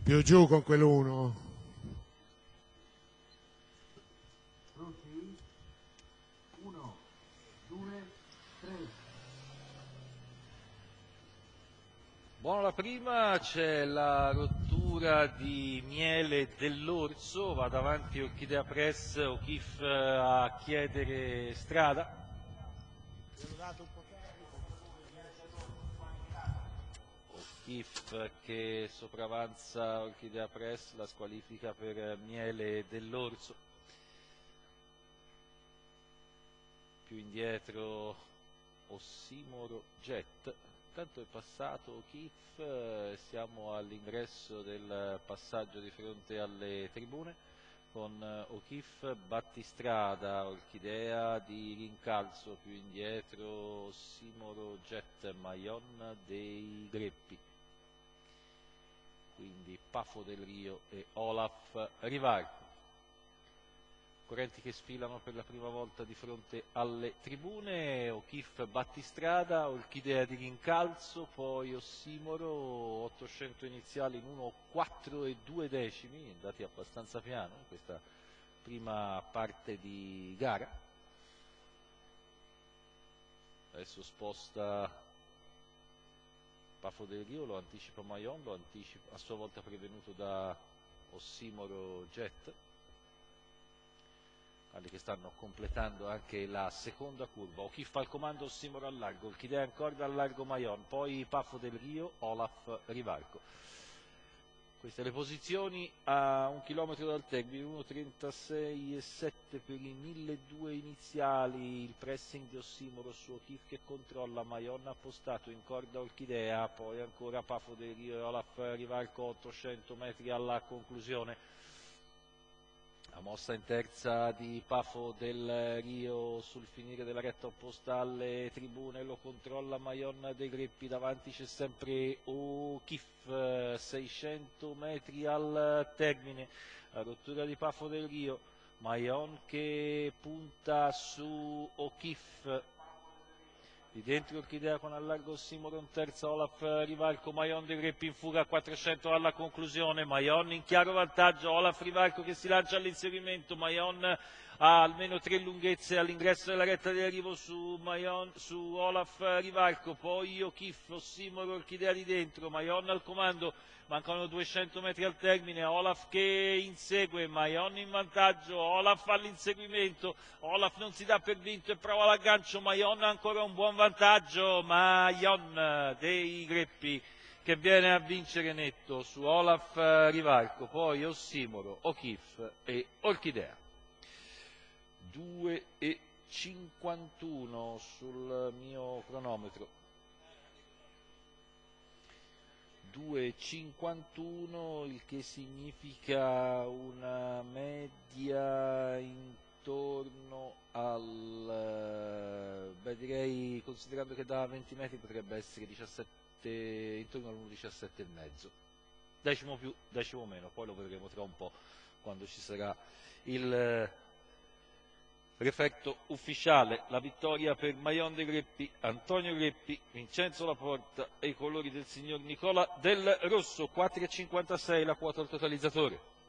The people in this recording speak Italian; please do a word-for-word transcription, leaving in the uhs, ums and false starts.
Più giù con quell'uno. uno, due, tre. Buona la prima, c'è la rottura di Miele dell'Orso, va davanti Orchidea Press, O'Keeffe a chiedere strada. O'Keeffe che sopravanza Orchidea Press, la squalifica per Miele dell'Orso. Più indietro Ossimoro Jet. Intanto è passato O'Keeffe, siamo all'ingresso del passaggio di fronte alle tribune con O'Keeffe, Battistrada, Orchidea di rincalzo, più indietro Ossimoro Jet, Maion dei Greppi, quindi Pafo del Rio e Olaf Rivarco. Correnti che sfilano per la prima volta di fronte alle tribune, O'Keeffe, Battistrada, Orchidea di rincalzo, poi Ossimoro, ottocento iniziali in uno quattro e due decimi, andati abbastanza piano in questa prima parte di gara. Adesso sposta Pafo del Rio, lo anticipa Maion, lo anticipa a sua volta prevenuto da Ossimoro Jet. Che stanno completando anche la seconda curva. O'Keeffe al comando, Ossimoro al largo, Orchidea ancora al largo Maion, poi Pafo del Rio, Olaf Rivarco. Queste le posizioni a un chilometro dal termine, uno trentasei e sette per i milleduecento iniziali, il pressing di Ossimoro su O'Keeffe che controlla, Maion appostato in corda Orchidea, poi ancora Pafo del Rio e Olaf Rivarco, ottocento metri alla conclusione. La mossa in terza di Pafo del Rio sul finire della retta opposta alle tribune, lo controlla Maion dei Greppi, davanti c'è sempre O'Keeffe, seicento metri al termine, la rottura di Pafo del Rio, Maion che punta su O'Keeffe, di dentro Orchidea con al largo Ossimoro in terza, Olaf Rivarco, Maion dei Greppi in fuga a quattrocento alla conclusione, Maion in chiaro vantaggio, Olaf Rivarco che si lancia all'inseguimento, Maion ha almeno tre lunghezze all'ingresso della retta di arrivo su, Maion, su Olaf Rivarco, poi O'Keeffe, Ossimoro, Orchidea di dentro, Maion al comando, mancano duecento metri al termine, Olaf che insegue, Maion in vantaggio, Olaf all'inseguimento, Olaf non si dà per vinto e prova l'aggancio, Maion ancora un buon vantaggio, Maion dei Greppi che viene a vincere netto su Olaf Rivarco, poi Ossimoro, O'Keeffe e Orchidea. due e cinquantuno sul mio cronometro. due e cinquantuno, il che significa una media intorno al, beh direi, considerando che da venti metri potrebbe essere diciassette, intorno all'uno virgola diciassette e mezzo, decimo più, decimo meno, poi lo vedremo tra un po' quando ci sarà il referto ufficiale. La vittoria per Maion dei Greppi, Antonio Greppi, Vincenzo Laporta e i colori del signor Nicola Del Rosso, quattro e cinquantasei la quota al totalizzatore.